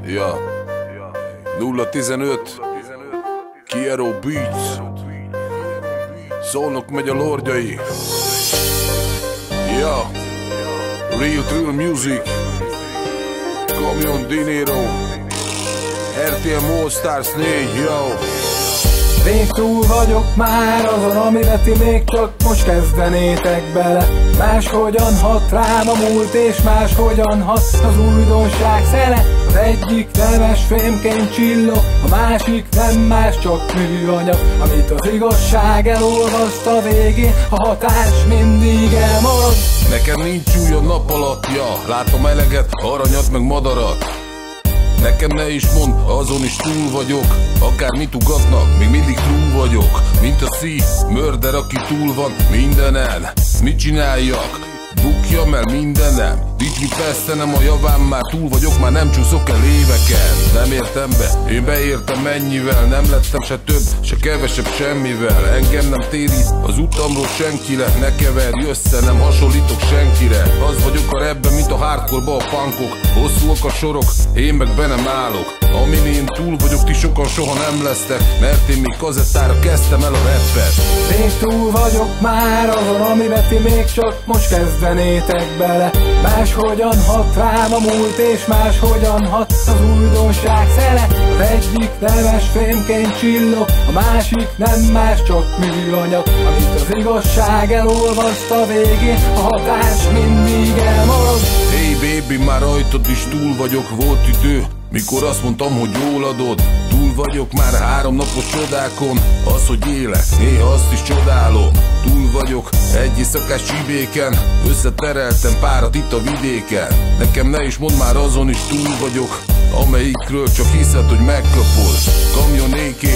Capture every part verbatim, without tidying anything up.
Ja. nulla tizenöt Kiero Beats. Szolnok megy a lordjai. Ja. Real Trill Music. Camion Dinero. er té em All Stars négy. Yo. Rég túl vagyok már azon, amire ti még csak most kezdenétek bele. Máshogyan hat rám a múlt, és máshogyan hat az újdonság szele. Az egyik nemes fémként csillog, a másik nem más, csak műanyag, amit az igazság elolvaszt a végén, a hatás mindig elmarad. Nekem nincs új a nap alatt, ja. Látom eleget, aranyat meg madarat. Nekem ne is mondd, azon is túl vagyok. Akár mit ugatnak, még mindig túl vagyok. Mint a szív, mörder, aki túl van mindenen. Mit csináljak? Bukjam el mindenem. Dicsmi fesztenem a javán, már túl vagyok, már nem csúszok el éveken. Nem értem be, én beértem mennyivel. Nem lettem se több, se kevesebb semmivel. Engem nem térít az utamról senki le. Ne keverj össze, nem hasonlítok senkire. Az vagyok a rapben, mint a hardcore-ba a punkok. Hosszúak a sorok, én meg be nem állok. Amin én túl vagyok, ti sokan soha nem lesztek. Mert én még kazettára kezdtem el a rappet. Rég túl vagyok már azon, amiben ti még csak most kezdenétek bele. Máshogyan hat rám a múlt, és máshogyan hat az újdonság szele. Az egyik nemes fémként csillog, a másik nem más, csak műanyag, amit az igazság elolvaszt a végén, a hatás mindig elmarad. Hey baby, már rajtad is túl vagyok, volt idő, mikor azt mondtam, hogy jól adod. Túl vagyok már három napos csodákon. Az, hogy élek, néha azt is csodálom. Túl vagyok egy éjszakás csibéken. Összetereltem párat itt a vidéken. Nekem ne is mondd, már azon is túl vagyok, amelyikről csak hiszed, hogy megkapod. Camion á ká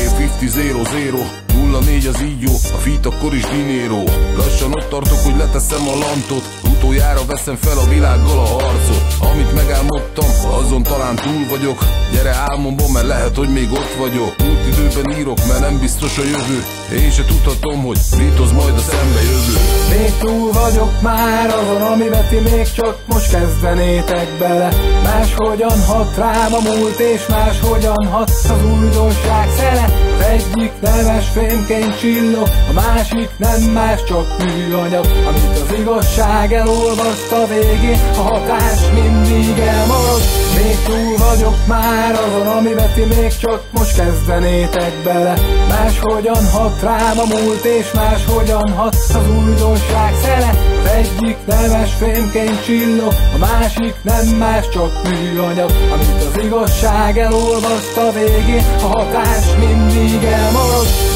ötven nulla négy az így jó, a feat akkor is dinero. Lassan ott tartok, hogy leteszem a lantot. Utoljára veszem fel a világgal a harcot. Amit megálmodtam, azon talán túl vagyok. Gyere álmomban, mert lehet, hogy még ott vagyok. Múlt időben írok, mert nem biztos a jövő. Én se tudhatom, hogy mit hoz majd a szembe jövő. Még túl vagyok már azon, amiben ti még csak most kezdenétek bele. Máshogyan hat rám a múlt, és máshogyan hat az újdonság szele. Az egyik nemes fémként csillog, a másik nem más, csak műanyag, amit az igazság elolvaszt a végén, a hatás mindig elmarad. Még túl vagyok már azon, amiben ti még csak most kezdenétek bele. Máshogyan hat rám a múlt, és máshogyan hat az újdonság szele. Az egyik nemes fémként csillog, a másik nem más, csak műanyag, amit az igazság elolvaszt a végén, a hatás mindig elmarad.